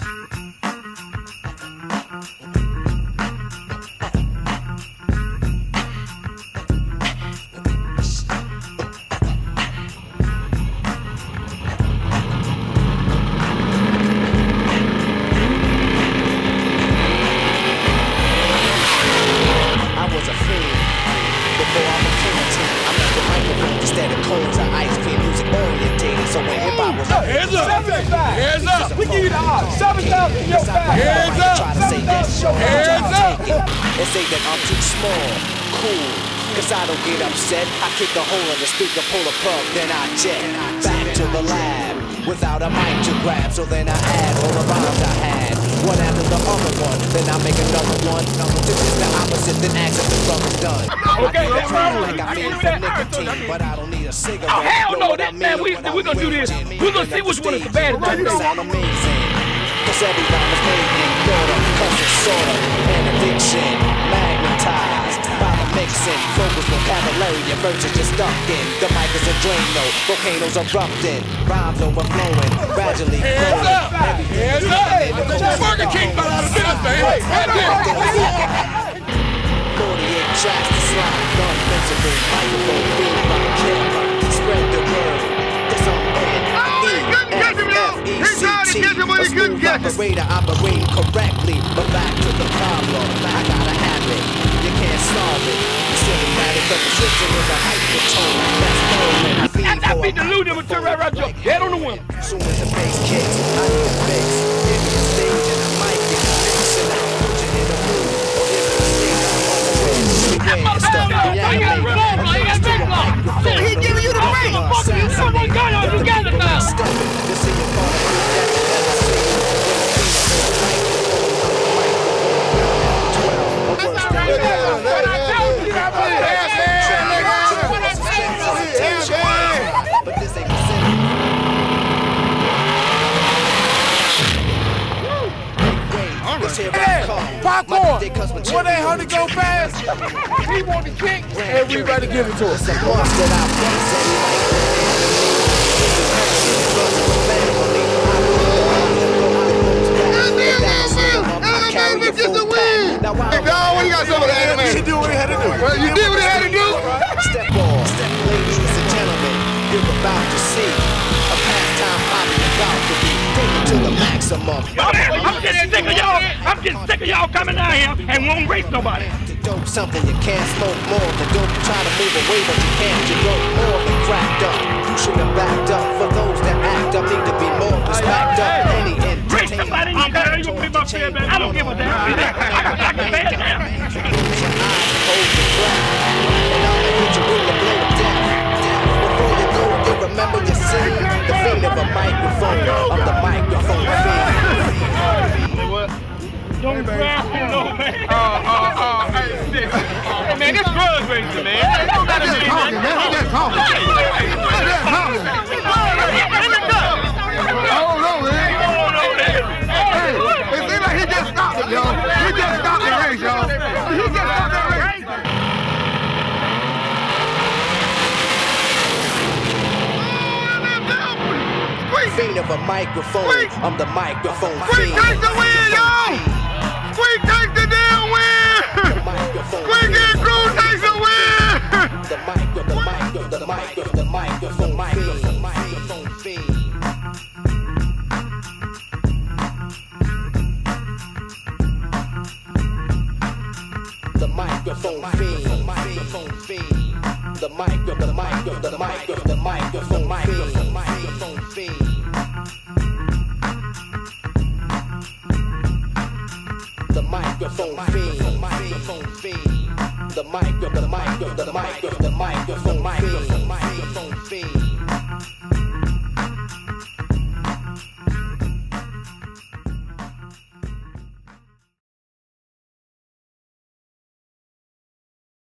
Kick a hole in the speaker, pull a plug, then I jet back to the lab without a mic to grab. So then I add all the rhymes I had, one after the other one. Then I make another one. This is the opposite, then ask if the drum is done. Okay, I feel like I feel for nicotine, but I don't need a cigarette. Oh hell no, man, we're gonna do this. We're gonna see which one is the baddest. It sound amazing, cause every rhyme is made in order, cause it's sorta an addiction, magnetized by the mixing, focus vocabulary, your verses just ducked in. The mic is a Drano, volcanoes erupting, rhymes overflowing, gradually growing. Hands up! Burger King fell out of business, man. 48 tracks to slide, non-offensive, microphone, beat, rock, kill, spread the word. This on operator operating correctly, but back to the problem. I gotta have it, you can't solve it. Cinematic representation is a hypertone. That's moment. I beat the Lou material right there. Dead on the one. Soon as the bass kicks, I need a fix. Give me a stage and a mic and a mix, and I put you in the mood. Or if it's a stage, I'm on the way. I got rid of him. I got backlog. He giving you the break. You someone got on. You got it now. Popcorn! 1-800 go fast! He want the kick, and we better give it to him. Now, what you got to say with the animation? You did what he had to do. You did what he had to do? Step on, ladies and gentlemen, you're about to see a pastime hobby about to be taken to the maximum. I'm getting sick of y'all. I'm getting sick of y'all coming out here and won't race nobody. Dope something you can't smoke more than dope. Try to move away, but you can't. You go more than cracked up. You should have backed up. For those that act up, need to be more respect up. Any race somebody in your car, you pay my fare, man. I don't give a damn. I can pay it now. Hold your breath, and I'll hit you with a blow of death. Before you go, you remember your sin. The fiend of a microphone, of the microphone fiend. What? Don't grab me, no, man. Hey, man, this drug racing, man. It don't gotta be, man. He just talking. I don't know, man. Hey, it seems like he just stopped it, y'all. He just stopped the race, y'all. He just stopped the race. Fiend of a microphone, I'm the microphone Squeak takes the win, y'all! Squeak takes the damn win! Squeak and Crew takes the win! The microphone fiend. The microphone fiend. The microphone fiend. The microphone fiend. The microphone fiend. The microphone fiend.